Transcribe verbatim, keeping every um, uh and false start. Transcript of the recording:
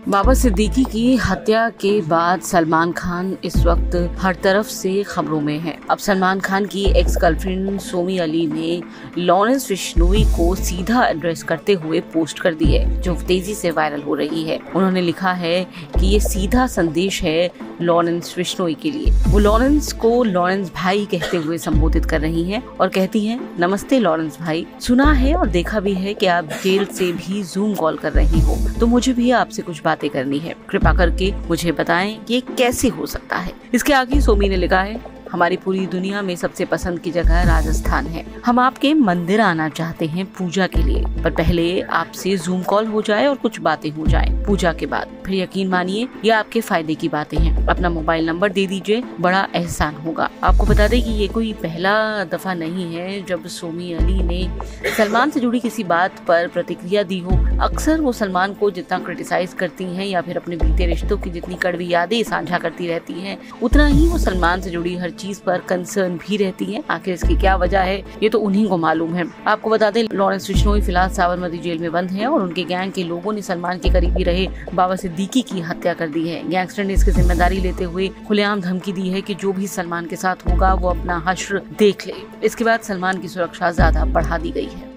बाबा सिद्दीकी की हत्या के बाद सलमान खान इस वक्त हर तरफ से खबरों में है। अब सलमान खान की एक्स गर्लफ्रेंड सोमी अली ने लॉरेंस बिश्नोई को सीधा एड्रेस करते हुए पोस्ट कर दी है, जो तेजी से वायरल हो रही है। उन्होंने लिखा है कि ये सीधा संदेश है लॉरेंस बिश्नोई के लिए। वो लॉरेंस को लॉरेंस भाई कहते हुए संबोधित कर रही हैं और कहती हैं, नमस्ते लॉरेंस भाई, सुना है और देखा भी है कि आप जेल से भी जूम कॉल कर रही हो, तो मुझे भी आपसे कुछ बातें करनी है। कृपा करके मुझे बताएं कि ये कैसे हो सकता है। इसके आगे सोमी ने लिखा है, हमारी पूरी दुनिया में सबसे पसंद की जगह राजस्थान है। हम आपके मंदिर आना चाहते हैं पूजा के लिए, पर पहले आपसे जूम कॉल हो जाए और कुछ बातें हो जाएं। पूजा के बाद फिर यकीन मानिए ये आपके फायदे की बातें हैं। अपना मोबाइल नंबर दे दीजिए, बड़ा एहसान होगा। आपको बता दें कि ये कोई पहला दफा नहीं है जब सोमी अली ने सलमान से जुड़ी किसी बात पर प्रतिक्रिया दी हो। अक्सर वो सलमान को जितना क्रिटिसाइज करती हैं या फिर अपने बीते रिश्तों की जितनी कड़वी यादें साझा करती रहती हैं, उतना ही वो सलमान से जुड़ी हर चीज पर कंसर्न भी रहती हैं। आखिर इसकी क्या वजह है ये तो उन्हीं को मालूम है। आपको बता दें, लॉरेंस बिश्नोई फिलहाल साबरमती जेल में बंद हैं और उनके गैंग के लोगों ने सलमान के करीबी रहे बाबा सिद्दीकी की हत्या कर दी है। गैंगस्टर ने इसकी जिम्मेदारी लेते हुए खुलेआम धमकी दी है कि जो भी सलमान के साथ होगा वो अपना हश्र देख ले। इसके बाद सलमान की सुरक्षा ज्यादा बढ़ा दी गई है।